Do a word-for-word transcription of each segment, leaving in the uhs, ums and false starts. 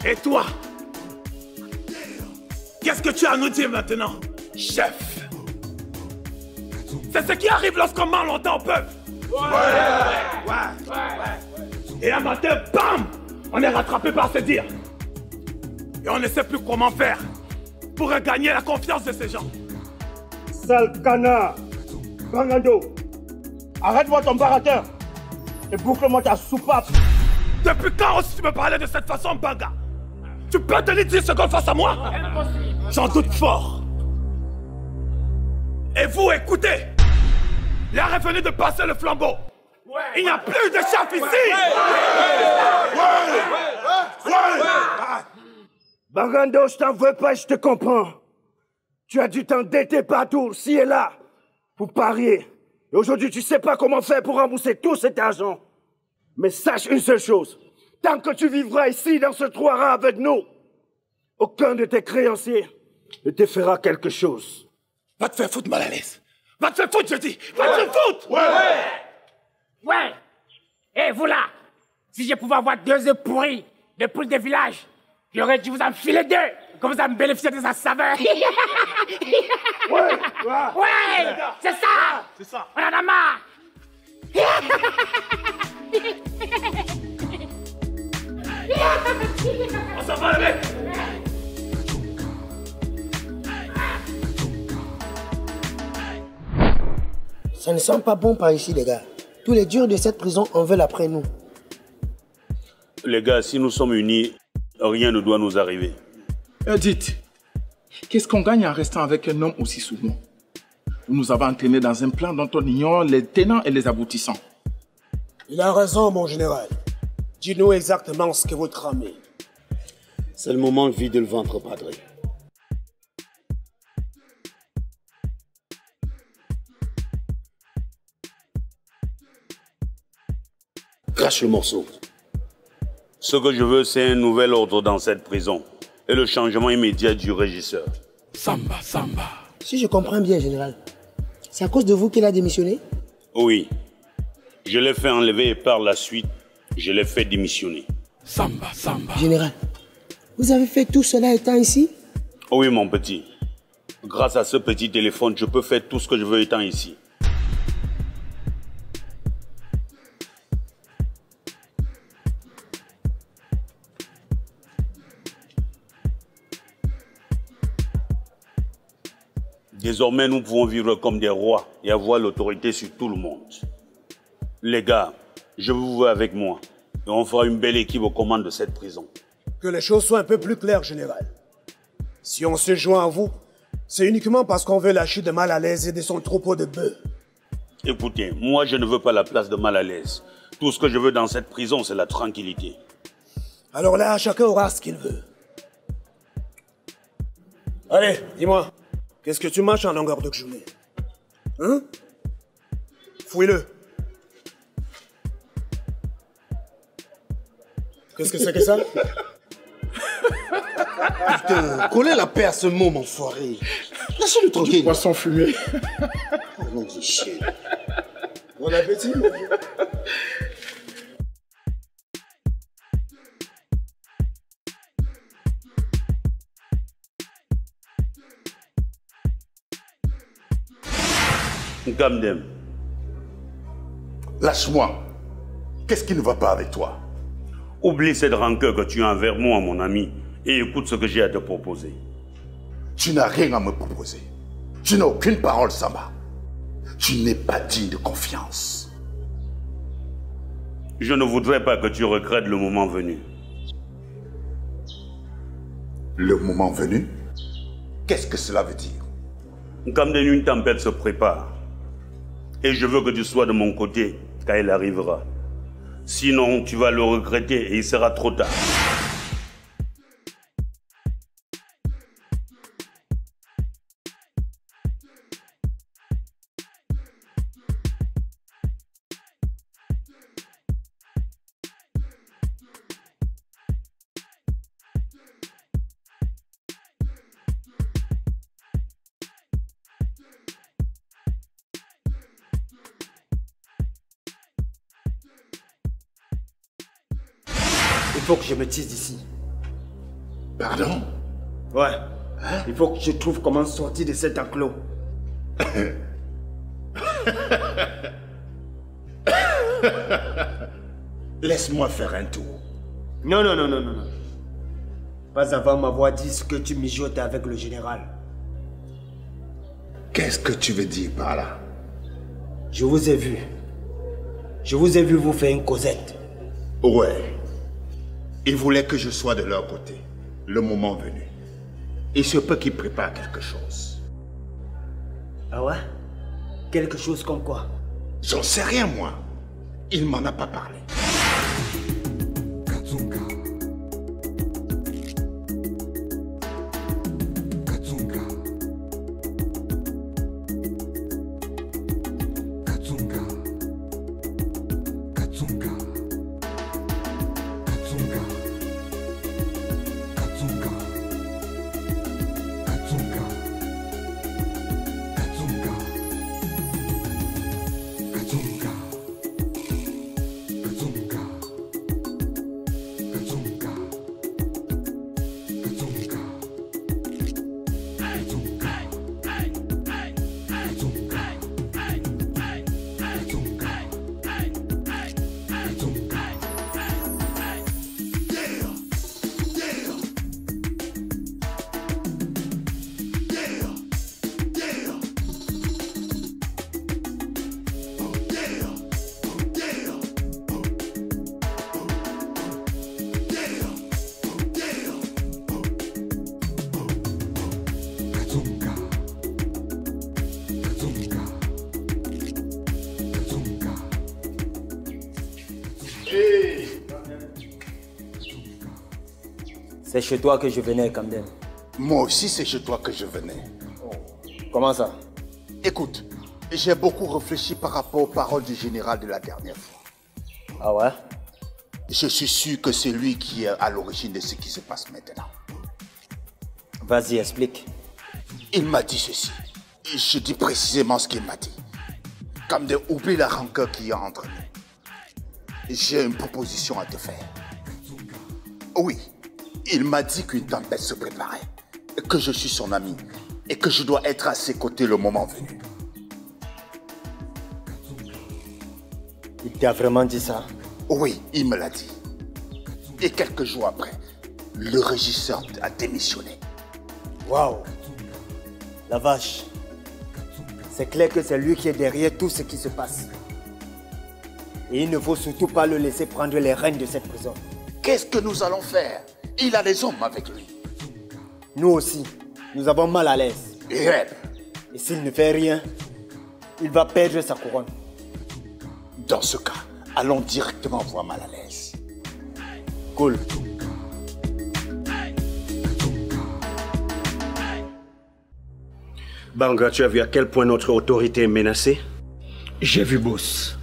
Et toi? Qu'est-ce que tu as à nous dire maintenant, chef? C'est ce qui arrive lorsqu'on ment longtemps au peuple. Ouais. Ouais. Ouais. Ouais. Et un matin, bam! On est rattrapé par se dire. Et on ne sait plus comment faire pour regagner la confiance de ces gens. Sale canard! Bangando! Arrête-moi ton baratin! Et boucle-moi ta soupape! Depuis quand aussi tu me parlais de cette façon, Banga? Tu peux tenir dix secondes face à moi? J'en doute fort. Et vous, écoutez! L'heure est venue de passer le flambeau. Ouais. Il n'y a plus de chef ici. Ouais. Ouais. Ouais. Bangando, je t'en veux pas, je te comprends. Tu as dû t'endetter partout, ci et là, pour parier. Et aujourd'hui, tu sais pas comment faire pour rembourser tout cet argent. Mais sache une seule chose. Tant que tu vivras ici, dans ce trou rang avec nous, aucun de tes créanciers ne te fera quelque chose. Va te faire foutre mal à l'aise. Va te faire foutre, je dis. Va te faire foutre. Ouais. Ouais. Ouais. Et vous là, si je pouvais avoir deux œufs pourris de poules de village, j'aurais dû vous en filer deux, comme vous en bénéficiez de sa saveur. Ouais. Ouais. Ouais. C'est ça. C'est ça. On en a marre. On s'en va avec. Ça ne sent pas bon par ici, les gars. Tous les durs de cette prison en veulent après nous. Les gars, si nous sommes unis, rien ne doit nous arriver. Euh, dites, qu'est-ce qu'on gagne en restant avec un homme aussi sous nous? Vous nous avez entraînés dans un plan dont on ignore les tenants et les aboutissants. Il a raison, mon général. Dis-nous exactement ce que vous tramez. C'est le moment de vider le ventre, padre. Crache le morceau. Ce que je veux, c'est un nouvel ordre dans cette prison et le changement immédiat du régisseur. Samba, samba. Si je comprends bien, général, c'est à cause de vous qu'il a démissionné? Oui. Je l'ai fait enlever et par la suite, je l'ai fait démissionner. Samba, samba. Général, vous avez fait tout cela étant ici? Oui, mon petit. Grâce à ce petit téléphone, je peux faire tout ce que je veux étant ici. Désormais, nous pouvons vivre comme des rois et avoir l'autorité sur tout le monde. Les gars, je vous veux avec moi et on fera une belle équipe aux commandes de cette prison. Que les choses soient un peu plus claires, général. Si on se joint à vous, c'est uniquement parce qu'on veut lâcher de Mal à l'aise et de son troupeau de bœufs. Écoutez, moi je ne veux pas la place de Mal à l'aise. Tout ce que je veux dans cette prison, c'est la tranquillité. Alors là, chacun aura ce qu'il veut. Allez, dis-moi. Qu'est-ce que tu marches en longueur de journée? Hein? Fouille-le. Qu'est-ce que c'est que ça? Putain, collez la paix à ce mot, mon foiré. Laissez-le tranquille. Du poisson fumé. Oh non, c'est chiant. Bon appétit, mon vieux. Gamdem. Lâche-moi. Qu'est-ce qui ne va pas avec toi? Oublie cette rancœur que tu as envers moi, mon ami, et écoute ce que j'ai à te proposer. Tu n'as rien à me proposer. Tu n'as aucune parole, Samba. Tu n'es pas digne de confiance. Je ne voudrais pas que tu regrettes le moment venu. Le moment venu? Qu'est-ce que cela veut dire? Gamdem, une tempête se prépare. Et je veux que tu sois de mon côté quand elle arrivera. Sinon, tu vas le regretter et il sera trop tard. Il faut que je me tisse d'ici. Pardon? Ouais. Hein? Il faut que je trouve comment sortir de cet enclos. Laisse-moi faire un tour. Non, non, non, non, non, non. Pas avant m'avoir dit ce que tu mijotes avec le général. Qu'est-ce que tu veux dire par là? Je vous ai vu. Je vous ai vu vous faire une causette. Ouais. Ils voulaient que je sois de leur côté, le moment venu. Il se peut qu'ils préparent quelque chose. Ah ouais? Quelque chose comme quoi? J'en sais rien, moi. Il m'en a pas parlé. C'est chez toi que je venais, Kamdem. Moi aussi, c'est chez toi que je venais. Comment ça? Écoute, j'ai beaucoup réfléchi par rapport aux paroles du général de la dernière fois. Ah ouais? Je suis sûr que c'est lui qui est à l'origine de ce qui se passe maintenant. Vas-y, explique. Il m'a dit ceci. Je dis précisément ce qu'il m'a dit. Kamdem, oublie la rancœur qu'il y a entre nous. J'ai une proposition à te faire. Oui. Il m'a dit qu'une tempête se préparait, que je suis son ami et que je dois être à ses côtés le moment venu. Il t'a vraiment dit ça? Oui, il me l'a dit. Et quelques jours après, le régisseur a démissionné. Waouh! La vache! C'est clair que c'est lui qui est derrière tout ce qui se passe. Et il ne faut surtout pas le laisser prendre les rênes de cette prison. Qu'est-ce que nous allons faire? Il a des hommes avec lui. Nous aussi, nous avons mal à l'aise. Yep. Et s'il ne fait rien, il va perdre sa couronne. Dans ce cas, allons directement voir mal à l'aise. Cool. Banga, tu as vu à quel point notre autorité est menacée? J'ai vu, boss.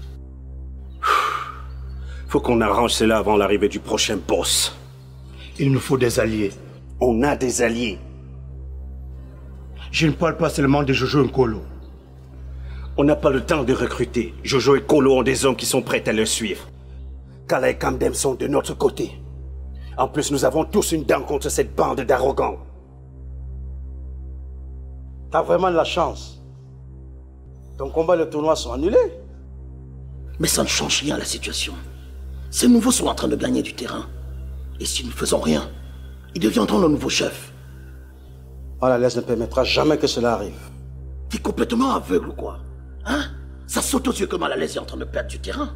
Faut qu'on arrange cela avant l'arrivée du prochain boss. Il nous faut des alliés. On a des alliés. Je ne parle pas seulement de Jojo et Kolo. On n'a pas le temps de recruter. Jojo et Kolo ont des hommes qui sont prêts à le suivre. Kala et Kamdem sont de notre côté. En plus, nous avons tous une dent contre cette bande d'arrogants. T'as vraiment de la chance. Ton combat et le tournoi sont annulés. Mais ça ne change rien à la situation. Ces nouveaux sont en train de gagner du terrain. Et si nous ne faisons rien, ils deviendront le nouveau chef. Malalaise ne permettra jamais que cela arrive. T'es complètement aveugle ou quoi? Hein? Ça saute aux yeux que Malalaise est en train de perdre du terrain.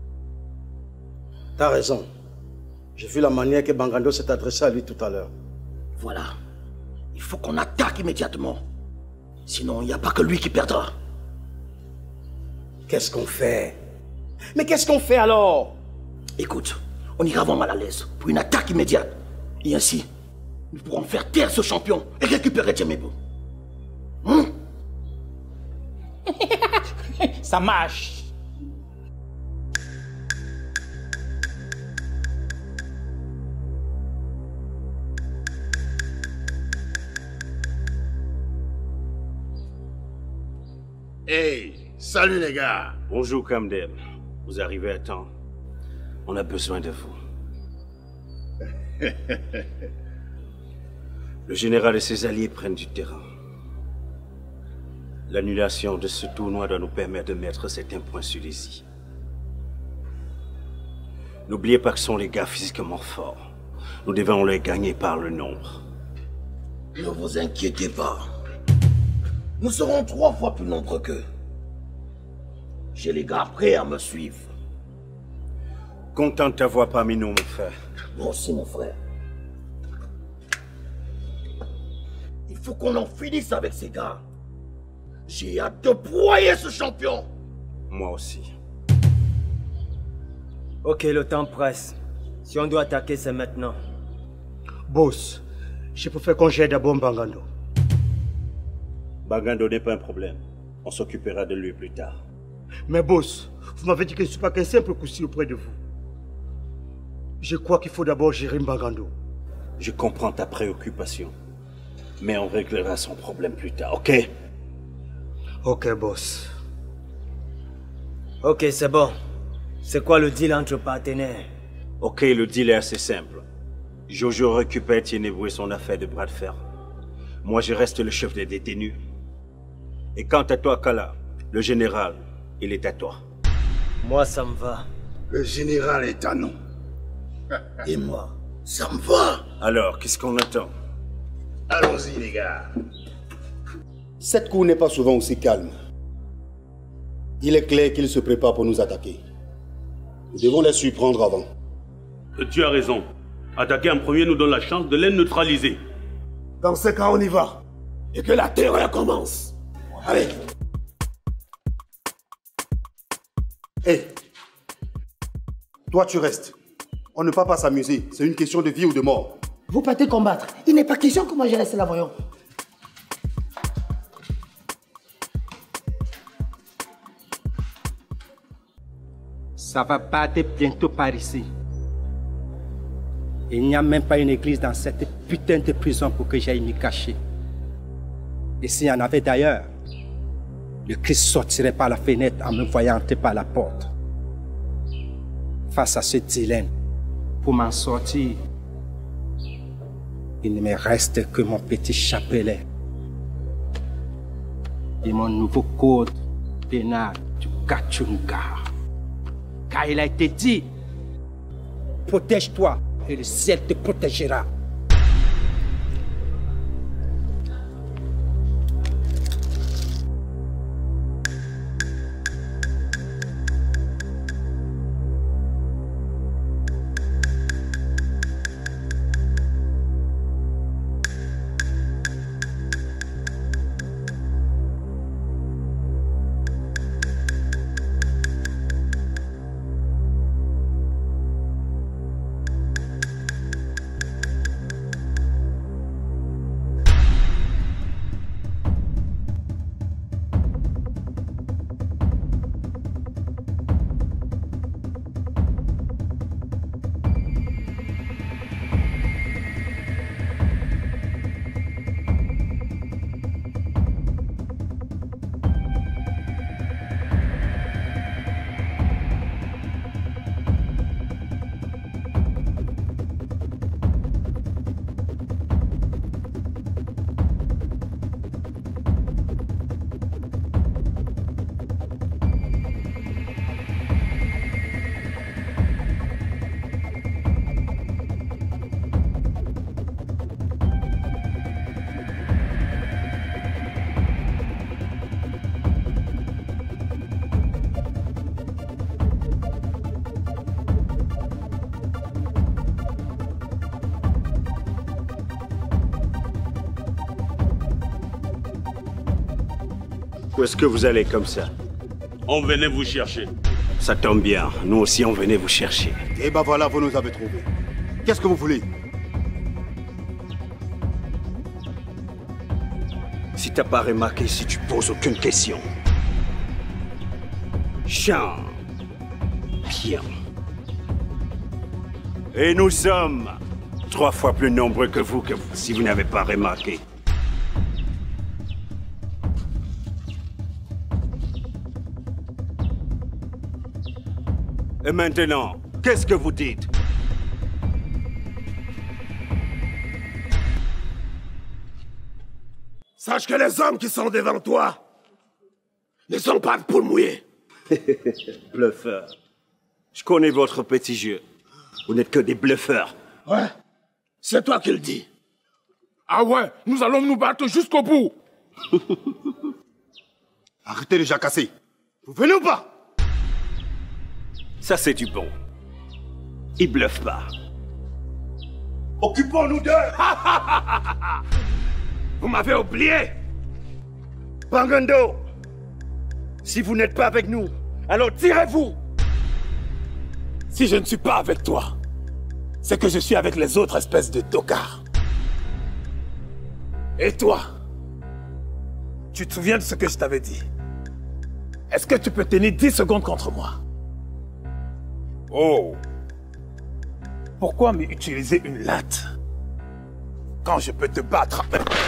T'as raison. J'ai vu la manière que Bangando s'est adressé à lui tout à l'heure. Voilà. Il faut qu'on attaque immédiatement. Sinon, il n'y a pas que lui qui perdra. Qu'est-ce qu'on fait? Mais qu'est-ce qu'on fait alors? Écoute, on ira voir Malalaise pour une attaque immédiate. Et ainsi, nous pourrons faire taire ce champion et récupérer Djemebo. Hum? Ça marche. Hey, salut les gars. Bonjour Kamdem. Vous arrivez à temps. On a besoin de vous. Le général et ses alliés prennent du terrain. L'annulation de ce tournoi doit nous permettre de mettre certains points sur les i. N'oubliez pas que ce sont les gars physiquement forts. Nous devons les gagner par le nombre. Ne vous inquiétez pas. Nous serons trois fois plus nombreux qu'eux. J'ai les gars prêts à me suivre. Content de t'avoir parmi nous, mon frère. Moi aussi, mon frère. Il faut qu'on en finisse avec ces gars. J'ai hâte de broyer ce champion. Moi aussi. Ok, le temps presse. Si on doit attaquer, c'est maintenant. Boss, je préfère qu'on gère d'abord Bangando. Bangando n'est pas un problème. On s'occupera de lui plus tard. Mais boss, vous m'avez dit que je ne suis pas qu'un simple coussi auprès de vous. Je crois qu'il faut d'abord gérer Bangando. Je comprends ta préoccupation. Mais on réglera son problème plus tard, ok? Ok, boss. Ok, c'est bon. C'est quoi le deal entre partenaires? Ok, le deal est assez simple. Jojo récupère Tienebou et son affaire de bras de fer. Moi, je reste le chef des détenus. Et quant à toi, Kala, le général, il est à toi. Moi, ça me va. Le général est à nous. Et moi, ça me va. Alors, qu'est-ce qu'on attend? Allons-y, les gars. Cette cour n'est pas souvent aussi calme. Il est clair qu'il se prépare pour nous attaquer. Nous devons les surprendre avant. Tu as raison. Attaquer en premier nous donne la chance de les neutraliser. Dans ce cas, on y va. Et que la terreur commence. Allez. Hé, hey. Toi tu restes. On ne peut pas s'amuser. C'est une question de vie ou de mort. Vous partez combattre. Il n'est pas question que moi je reste là, voyons. Ça va battre bientôt par ici. Il n'y a même pas une église dans cette putain de prison pour que j'aille m'y cacher. Et s'il y en avait d'ailleurs, le Christ sortirait par la fenêtre en me voyant entrer par la porte. Face à ce dilemme, pour m'en sortir, il ne me reste que mon petit chapelet et mon nouveau code pénal du Kachunga. Car il a été dit, protège-toi et le ciel te protégera. Où est-ce que vous allez comme ça? On venait vous chercher. Ça tombe bien, nous aussi on venait vous chercher. Et ben voilà, vous nous avez trouvés. Qu'est-ce que vous voulez? Si t'as pas remarqué, si tu poses aucune question. Chant. Bien. Et nous sommes trois fois plus nombreux que vous, que vous si vous n'avez pas remarqué. Et maintenant, qu'est-ce que vous dites? Sache que les hommes qui sont devant toi ne sont pas de poules mouillées. Bluffeur. Je connais votre petit jeu. Vous n'êtes que des bluffeurs. Ouais, c'est toi qui le dis. Ah ouais, nous allons nous battre jusqu'au bout. Arrêtez de jacasser. Vous venez ou pas? Ça, c'est du bon. Il bluffe pas. Occupons-nous d'eux. Vous m'avez oublié. Bangando, si vous n'êtes pas avec nous, alors tirez-vous. Si je ne suis pas avec toi, c'est que je suis avec les autres espèces de tocards. Et toi, tu te souviens de ce que je t'avais dit? Est-ce que tu peux tenir dix secondes contre moi? Oh! Pourquoi m'utiliser une latte quand je peux te battre?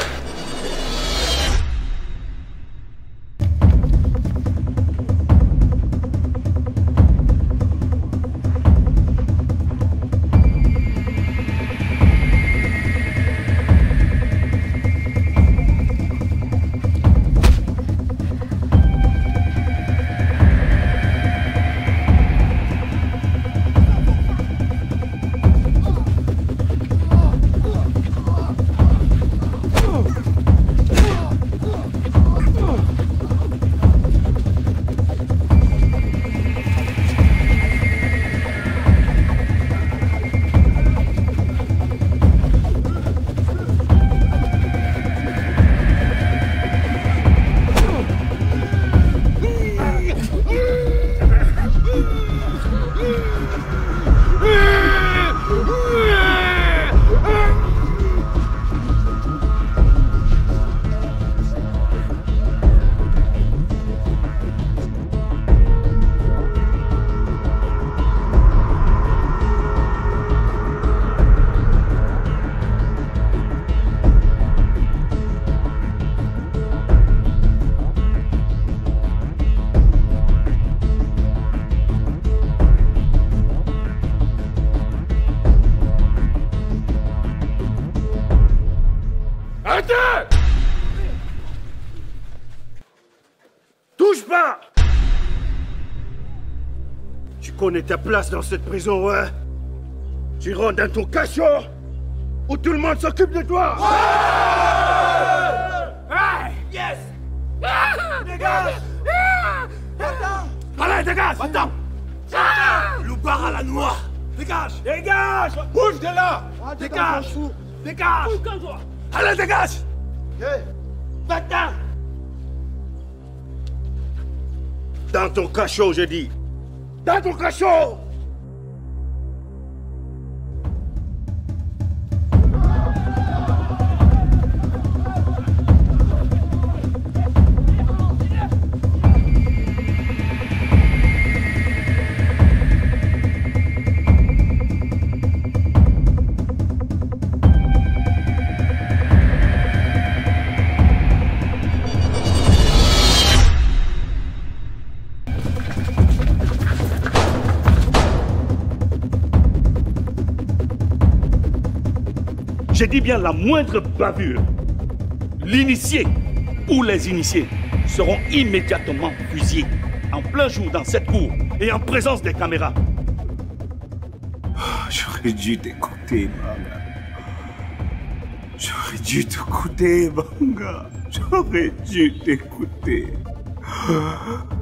Touche pas! Tu connais ta place dans cette prison, ouais? Tu rentres dans ton cachot où tout le monde s'occupe de toi! Ouais! Ouais! Yes! Ah! Dégage! Ah! Allez, dégage! Attends! Ah! Loupard à la noix! Dégage! Dégage! Bouge de là! Ah, dégage! Dégage! Allez, dégage! Va-t'en! Dans ton cachot, je dis. Dans ton cachot! J'ai dit bien la moindre bavure. L'initié ou les initiés seront immédiatement fusillés en plein jour dans cette cour et en présence des caméras. Oh, j'aurais dû t'écouter, Banga. J'aurais dû t'écouter, Banga. J'aurais dû t'écouter.